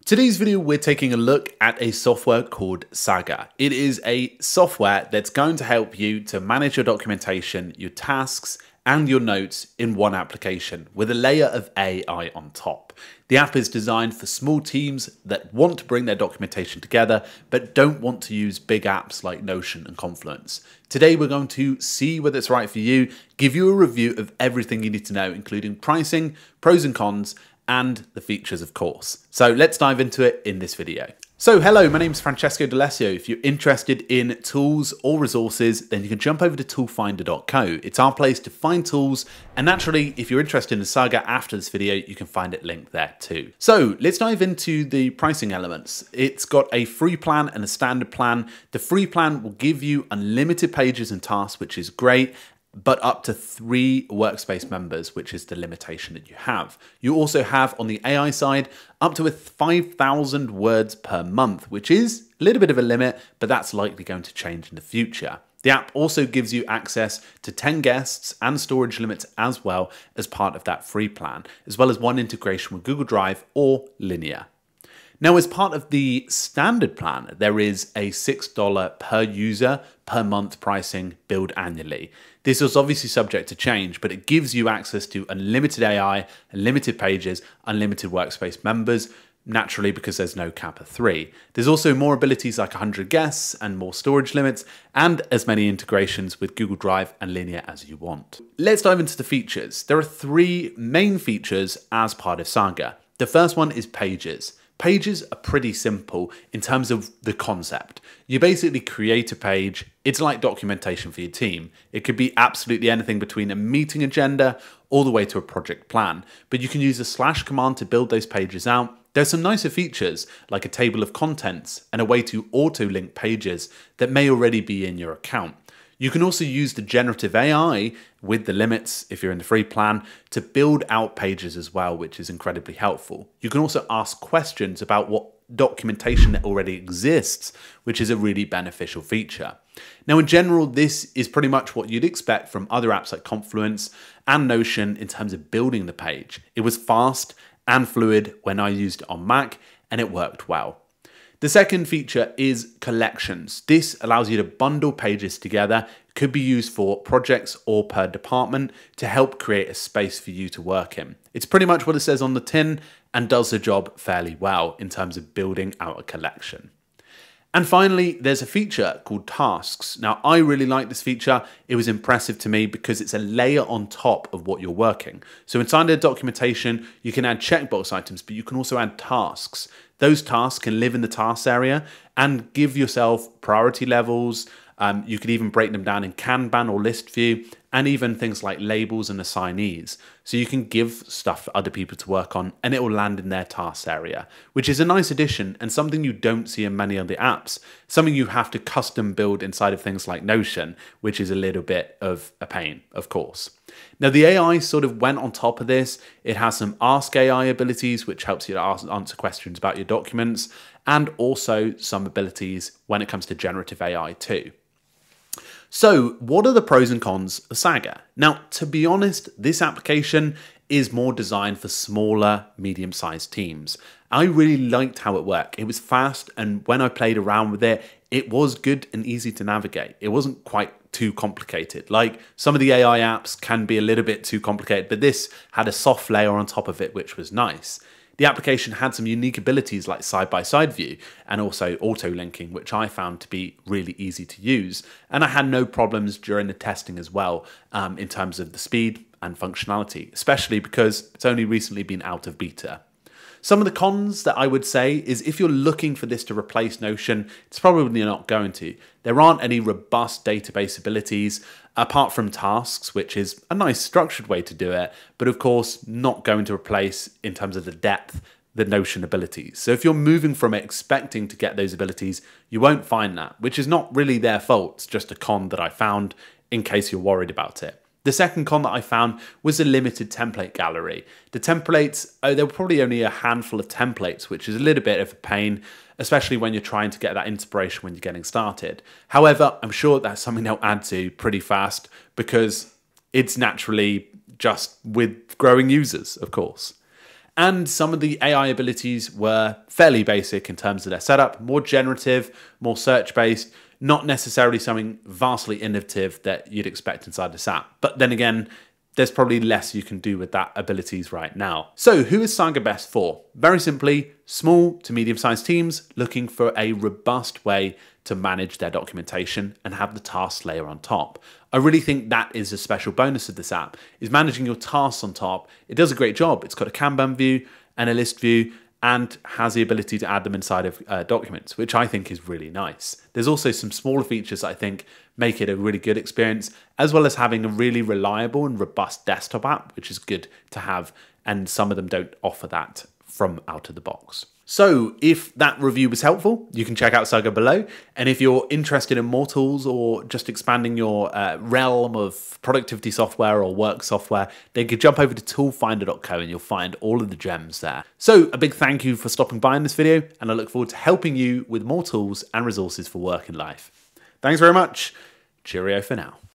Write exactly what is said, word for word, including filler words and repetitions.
Today's video, we're taking a look at a software called Saga. It is a software that's going to help you to manage your documentation, your tasks, and your notes in one application with a layer of A I on top. The app is designed for small teams that want to bring their documentation together but don't want to use big apps like Notion and Confluence. Today we're going to see whether it's right for you, give you a review of everything you need to know, including pricing, pros and cons, and the features, of course. So let's dive into it in this video. So hello, my name is Francesco D'Alessio. If you're interested in tools or resources, then you can jump over to toolfinder dot co. It's our place to find tools, and naturally, if you're interested in Saga after this video, you can find it linked there too. So let's dive into the pricing elements. It's got a free plan and a standard plan. The free plan will give you unlimited pages and tasks, which is great, but up to three workspace members, which is the limitation that you have. You also have, on the A I side, up to five thousand words per month, which is a little bit of a limit, but that's likely going to change in the future. The app also gives you access to ten guests and storage limits as well as part of that free plan, as well as one integration with Google Drive or Linear. Now, as part of the standard plan, there is a six dollars per user per month pricing billed annually. This is obviously subject to change, but it gives you access to unlimited A I, unlimited pages, unlimited workspace members, naturally because there's no cap of three. There's also more abilities like one hundred guests and more storage limits, and as many integrations with Google Drive and Linear as you want. Let's dive into the features. There are three main features as part of Saga. The first one is pages. Pages are pretty simple in terms of the concept. You basically create a page. It's like documentation for your team. It could be absolutely anything between a meeting agenda all the way to a project plan, but you can use a slash command to build those pages out. There's some nicer features like a table of contents and a way to auto-link pages that may already be in your account. You can also use the generative A I with the limits, if you're in the free plan, to build out pages as well, which is incredibly helpful. You can also ask questions about what documentation that already exists, which is a really beneficial feature. Now, in general, this is pretty much what you'd expect from other apps like Confluence and Notion in terms of building the page. It was fast and fluid when I used it on Mac, and it worked well. The second feature is collections. This allows you to bundle pages together. It could be used for projects or per department to help create a space for you to work in. It's pretty much what it says on the tin and does the job fairly well in terms of building out a collection. And finally, there's a feature called tasks. Now, I really like this feature. It was impressive to me because it's a layer on top of what you're working. So inside the documentation, you can add checkbox items, but you can also add tasks. Those tasks can live in the tasks area and give yourself priority levels. Um, you could even break them down in Kanban or list view, and even things like labels and assignees. So you can give stuff for other people to work on and it will land in their tasks area, which is a nice addition and something you don't see in many other apps. Something you have to custom build inside of things like Notion, which is a little bit of a pain, of course. Now, the A I sort of went on top of this. It has some Ask A I abilities, which helps you to ask, answer questions about your documents, and also some abilities when it comes to generative A I too. So what are the pros and cons of Saga? Now, to be honest, this application is more designed for smaller, medium-sized teams. I really liked how it worked. It was fast, and when I played around with it, it was good and easy to navigate. It wasn't quite too complicated. Like some of the A I apps can be a little bit too complicated, but this had a soft layer on top of it, which was nice. The application had some unique abilities like side-by-side view and also auto-linking, which I found to be really easy to use. And I had no problems during the testing as well um, in terms of the speed and functionality, especially because it's only recently been out of beta. Some of the cons that I would say is if you're looking for this to replace Notion, it's probably not going to. There aren't any robust database abilities apart from tasks, which is a nice structured way to do it, but of course not going to replace in terms of the depth the Notion abilities. So if you're moving from it expecting to get those abilities, you won't find that, which is not really their fault. It's just a con that I found in case you're worried about it. The second con that I found was the limited template gallery. The templates, oh, there were probably only a handful of templates, which is a little bit of a pain, especially when you're trying to get that inspiration when you're getting started. However, I'm sure that's something they'll add to pretty fast because it's naturally just with growing users, of course. And some of the A I abilities were fairly basic in terms of their setup, more generative, more search-based, not necessarily something vastly innovative that you'd expect inside this app. But then again, there's probably less you can do with that abilities right now. So who is Saga best for? Very simply, small to medium-sized teams looking for a robust way to manage their documentation and have the tasks layer on top. I really think that is a special bonus of this app, is managing your tasks on top. It does a great job. It's got a Kanban view and a list view and has the ability to add them inside of uh, documents, which I think is really nice. There's also some smaller features that I think make it a really good experience, as well as having a really reliable and robust desktop app, which is good to have, and some of them don't offer that from out of the box. So if that review was helpful, you can check out Saga below. And if you're interested in more tools or just expanding your uh, realm of productivity software or work software, then you can jump over to toolfinder dot co and you'll find all of the gems there. So a big thank you for stopping by in this video, and I look forward to helping you with more tools and resources for work and life. Thanks very much. Cheerio for now.